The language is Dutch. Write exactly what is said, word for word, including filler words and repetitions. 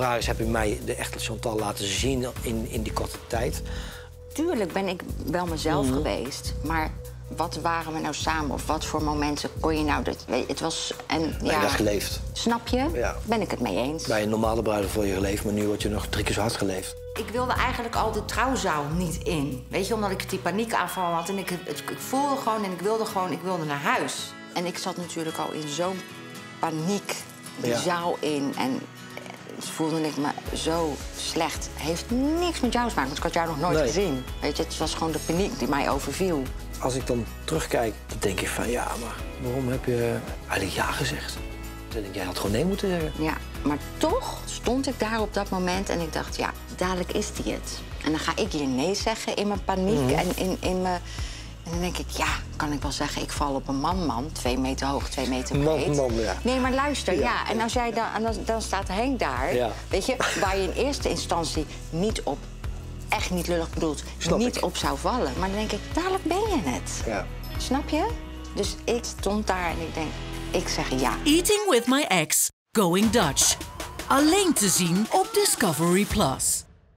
vraag is, heb je mij de echte Chantal laten zien in, in die korte tijd? Tuurlijk ben ik wel mezelf Mhm. geweest, maar wat waren we nou samen? Of wat voor momenten kon je nou... Dit, weet, het was... En, Nee, ja, dat is geleefd. snap je? Ja. Ben ik het mee eens. Bij een normale bruiloft word je geleefd, maar nu word je nog drie keer zo hard geleefd. Ik wilde eigenlijk al de trouwzaal niet in. Weet je, omdat ik die paniekaanval had. En ik, het, ik voelde gewoon en ik wilde gewoon, ik wilde naar huis. En ik zat natuurlijk al in zo'n paniek die Ja. zaal in. En voelde ik me zo slecht. Heeft niks met jou te maken, want ik had jou nog nooit Nee. gezien. Weet je, het was gewoon de paniek die mij overviel. Als ik dan terugkijk, dan denk ik van ja, maar waarom heb je eigenlijk ja gezegd? Dan denk ik, jij had gewoon nee moeten zeggen. Ja, maar toch stond ik daar op dat moment en ik dacht, ja, dadelijk is die het. En dan ga ik hier nee zeggen in mijn paniek Mhm. en in, in mijn... En dan denk ik, ja, kan ik wel zeggen, ik val op een man-man. Twee meter hoog, twee meter breed. Man-man, ja. Nee, maar luister, ja. Ja. En als jij dan, en dan, dan staat Henk daar, Ja. weet je, waar je in eerste instantie niet op, echt niet lullig bedoeld, Snap niet ik. op zou vallen. Maar dan denk ik, dadelijk ben je het. Ja. Snap je? Dus ik stond daar en ik denk, ik zeg ja. Eating with my ex, Going Dutch. Alleen te zien op Discovery Plus.